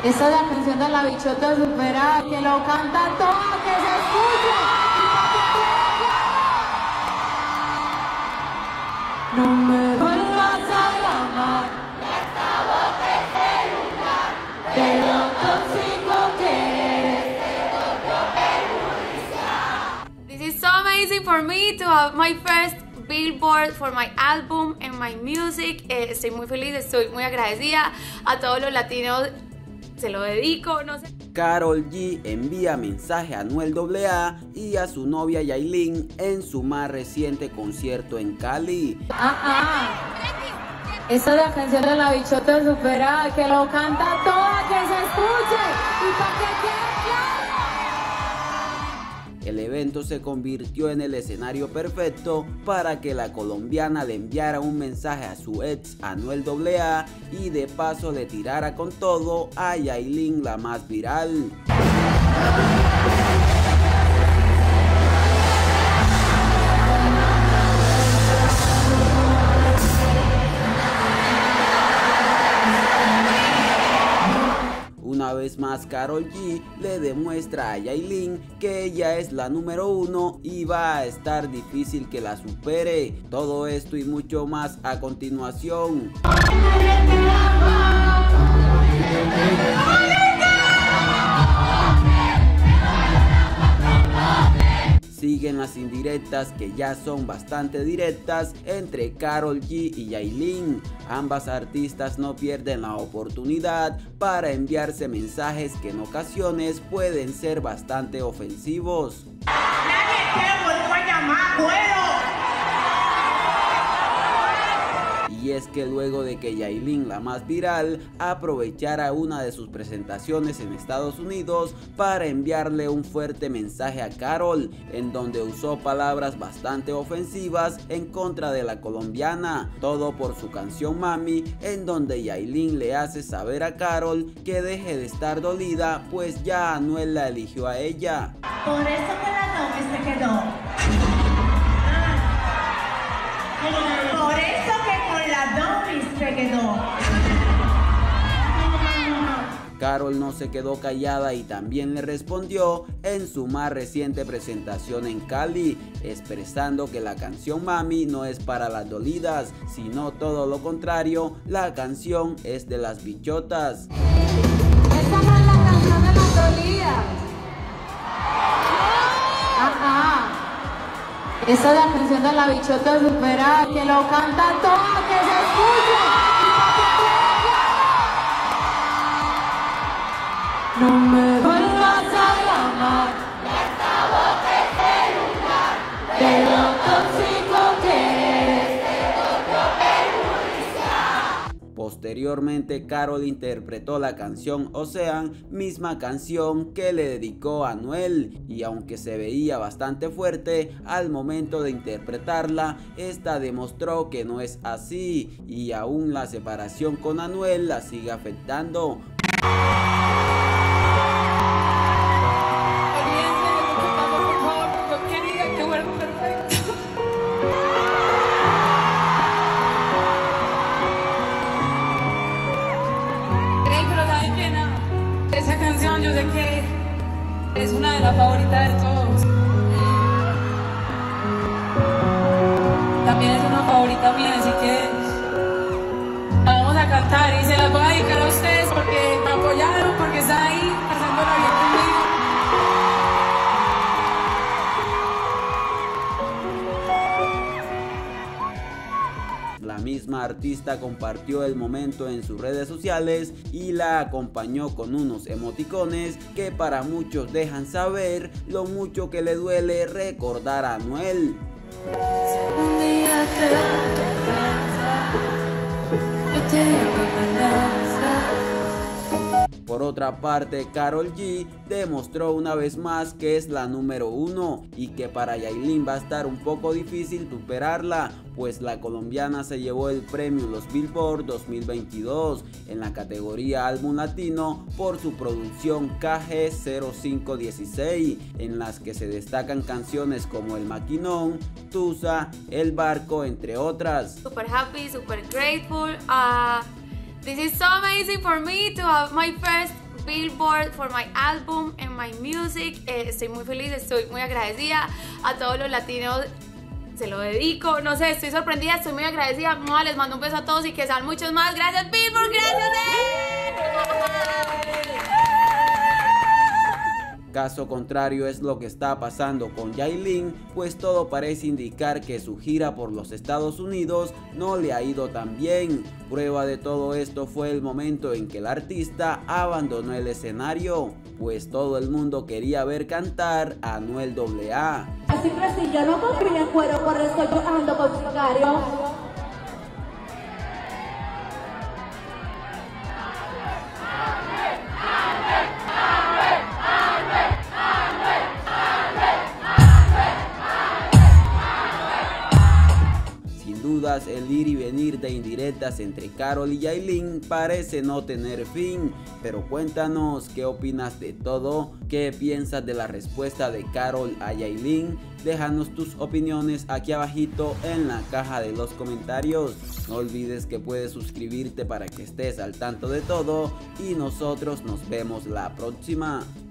Esta es la canción de La Bichota Supera, que lo canta todo, que se escuche. No me vuelvas a llamar, ya acabo de celular, de lo tóxico que eres. This is so amazing for me to have my first Billboard for my album and my music. Estoy muy feliz, estoy muy agradecida a todos los latinos. Se lo dedico, no sé. Karol G envía mensaje a Anuel AA y a su novia Yailin en su más reciente concierto en Cali. Esta es la canción de La Bichota Supera, que lo canta toda, que se escuche y para que quede claro. El evento se convirtió en el escenario perfecto para que la colombiana le enviara un mensaje a su ex Anuel AA y de paso le tirara con todo a Yailin, la más viral. Una vez más, Karol G le demuestra a Yailin que ella es la número 1 y va a estar difícil que la supere. Todo esto y mucho más a continuación. Siguen las indirectas, que ya son bastante directas, entre Karol G y Yailin. Ambas artistas no pierden la oportunidad para enviarse mensajes que en ocasiones pueden ser bastante ofensivos. Nadie te volvió a llamar, Y es que luego de que Yailin, la más viral, aprovechara una de sus presentaciones en Estados Unidos para enviarle un fuerte mensaje a Karol, en donde usó palabras bastante ofensivas en contra de la colombiana, todo por su canción Mami, en donde Yailin le hace saber a Karol que deje de estar dolida, pues ya Anuel la eligió a ella. Por eso que la Domis se quedó. Por eso que con la Domis se quedó. Karol no se quedó callada y también le respondió en su más reciente presentación en Cali, expresando que la canción Mami no es para las dolidas, sino todo lo contrario, la canción es de las bichotas. Esta no es la canción de las dolidas. Esta es la canción de La Bichota Supera, que lo canta todo, que se escuche y para que quede claro. No me vuelvas a llamar, ya acabo de celular, de lo tóxico que eres. Posteriormente, Karol interpretó la canción Ocean, misma canción que le dedicó a Anuel, y aunque se veía bastante fuerte al momento de interpretarla, esta demostró que no es así y aún la separación con Anuel la sigue afectando. Esa canción yo sé que es una de las favoritas de todos. También es una favorita mía, así que la vamos a cantar y se las voy a dedicar a ustedes porque me apoyaron, porque están ahí pasándola bien conmigo. La misma artista compartió el momento en sus redes sociales y la acompañó con unos emoticones que para muchos dejan saber lo mucho que le duele recordar a Anuel. Un día te yo te Por otra parte, Karol G demostró una vez más que es la número 1 y que para Yailin va a estar un poco difícil superarla, pues la colombiana se llevó el premio en los Billboard 2022 en la categoría Álbum Latino por su producción KG0516, en las que se destacan canciones como El Maquinón, Tusa, El Barco, entre otras. Super happy, super grateful. This is so amazing for me to have my first Billboard for my album and my music. Estoy muy feliz, estoy muy agradecida a todos los latinos. Se lo dedico, no sé, estoy sorprendida, estoy muy agradecida. Les mando un beso a todos y que sean muchos más. Gracias, Billboard, gracias. Caso contrario es lo que está pasando con Yailin, pues todo parece indicar que su gira por los Estados Unidos no le ha ido tan bien. Prueba de todo esto fue el momento en que el artista abandonó el escenario, pues todo el mundo quería ver cantar a Anuel AA. Así que si yo no confío en cuero, por eso yo ando con sicario. El ir y venir de indirectas entre Karol y Yailin parece no tener fin, pero cuéntanos qué opinas de todo, qué piensas de la respuesta de Karol a Yailin. Déjanos tus opiniones aquí abajito en la caja de los comentarios. No olvides que puedes suscribirte para que estés al tanto de todo y nosotros nos vemos la próxima.